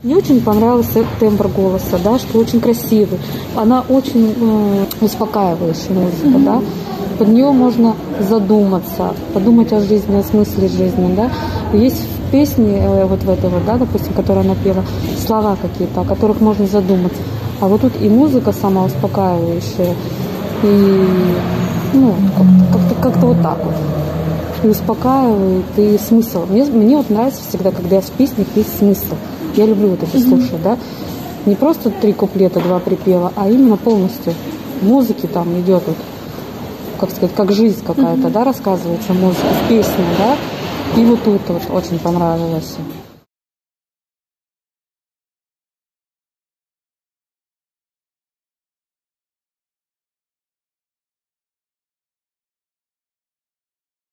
Мне очень понравился тембр голоса, да, что очень красивый. Она очень успокаивающая музыка, да. Под нее можно задуматься, подумать о жизни, о смысле жизни, да. Есть в песне, вот в этой вот, да, допустим, которую она пела, слова какие-то, о которых можно задуматься. А вот тут и музыка сама успокаивающая, и, ну, как-то вот так вот. И успокаивает, и смысл. Мне вот нравится всегда, когда в песнях есть смысл. Я люблю вот это слушать, да. Не просто 3 куплета, 2 припева, а именно полностью. В музыке там идет вот, как сказать, как жизнь какая-то, да, рассказывается музыка в песне, да. И вот тут вот очень понравилось.